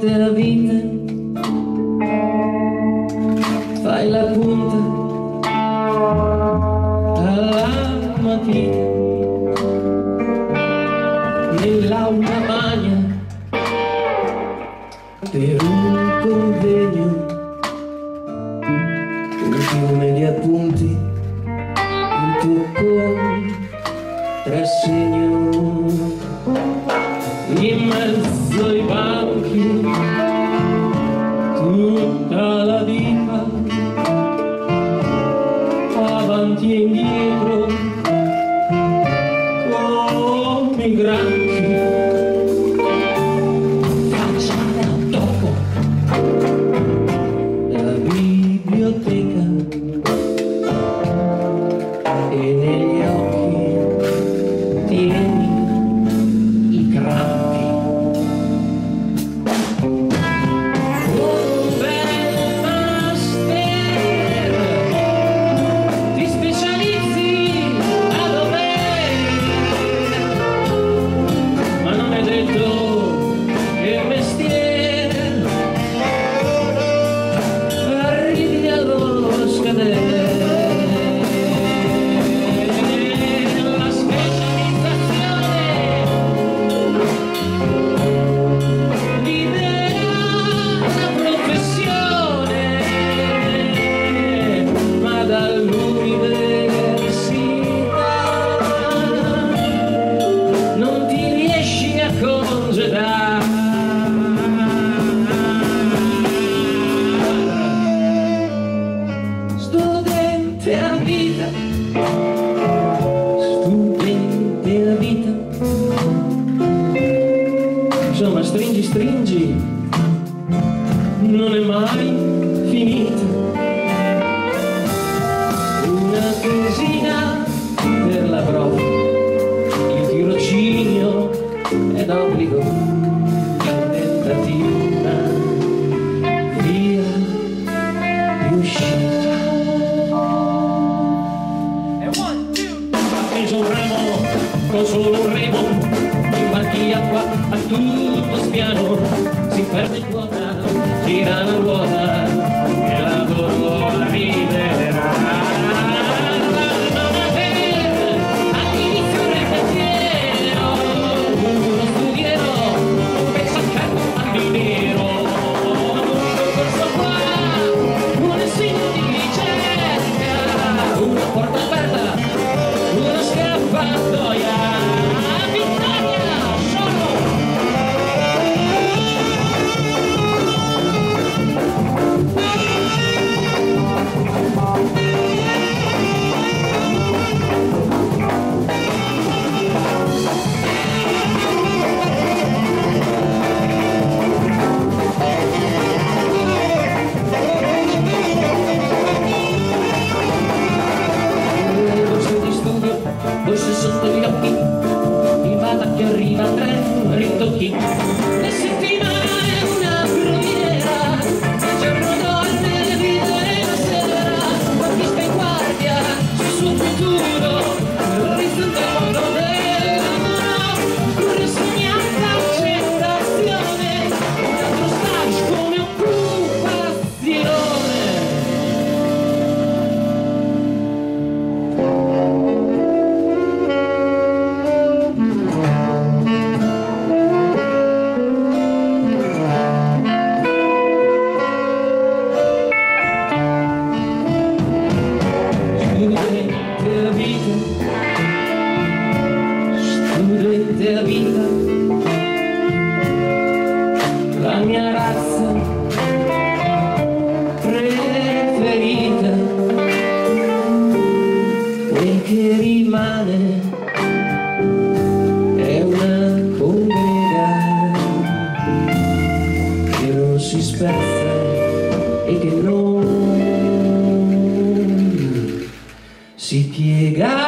della vita, fai la punta alla mattina nell'aula magna per un convegno, un fiume di appunti, un tuo contrassegno. In mezzo ai banchi tutta la vita, avanti e indietro come i granchi, facciamo dopo la biblioteca e negli occhi tieni i crampi. Studente a vita, insomma stringi stringi, non è mai finita. Una tesina per la prova, il tirocinio è d'obbligo, il tentativo, una via di uscita. Un remo, con solo un remo, imbarchi acqua a tutto spiano, si perde in quota, gira la ruota, e il lavoro arriverà. All'inizio un repentiero, uno studiero, pensa al capo al minero, questo qua, un segno di ricerca, una porta aperta, una scappatoia, vittoria, solo! Borse sotto gli occhi, il vada che arriva a tre ritocchi. Le settimane una provviera, il giorno dorme, le vite la sera, quando sta in guardia sul suo futuro, l'orizzonte al mondo del lavoro, un risognata accettazione, un altro stage come occupazione. Studente a vita, la mia razza preferita, quel che rimane è una congrega che non si spezza e che non si piega.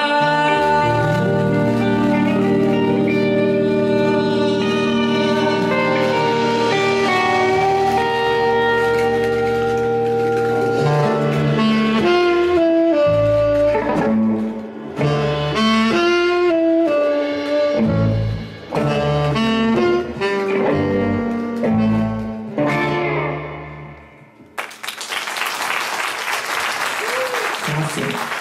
Grazie.